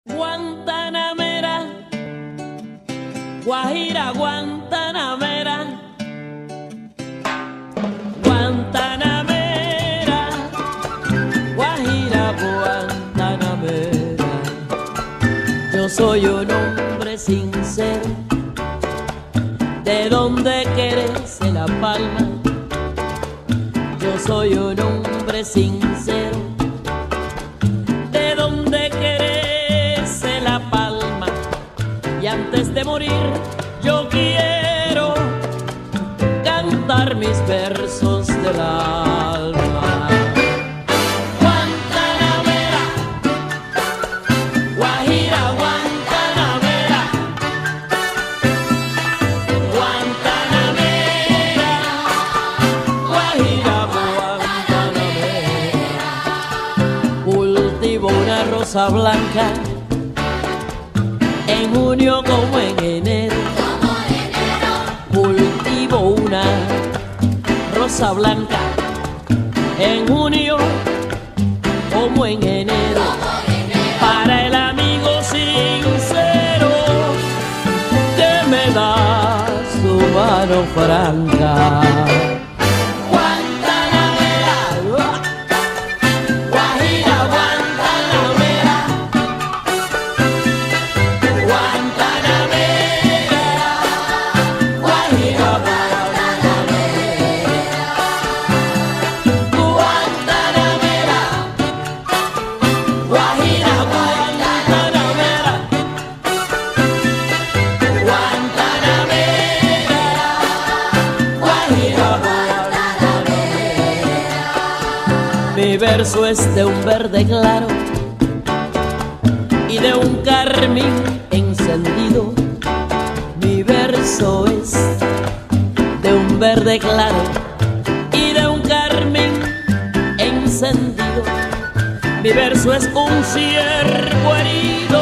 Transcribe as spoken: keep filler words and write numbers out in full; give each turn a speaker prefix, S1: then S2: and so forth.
S1: Guantanamera, Guajira, Guantanamera, Guantanamera, Guajira, Guantanamera. Yo soy un hombre sincero, de donde crece la palma. Yo soy un hombre sincero, de donde crece la palma. Y antes de morir yo quiero cantar mis versos del alma. Guantanamera, Guajira, Guantanamera, Guantanamera, Guajira, Guantanamera. Cultivo una rosa blanca en junio como en enero,
S2: como enero.
S1: Cultivo una rosa blanca en junio como en enero,
S2: Como enero.
S1: para el amigo sincero que me da su mano franca. Guantanamera, Guajira, Guantanamera, Guantanamera, Guajira, Guantanamera, Guajira, Guantanamera, Guantanamera, Guajira, Guantanamera. Mi verso es de un verde claro y de un carmín encendido. Mi verso es de un verde claro y de un carmín encendido. Mi verso es un ciervo herido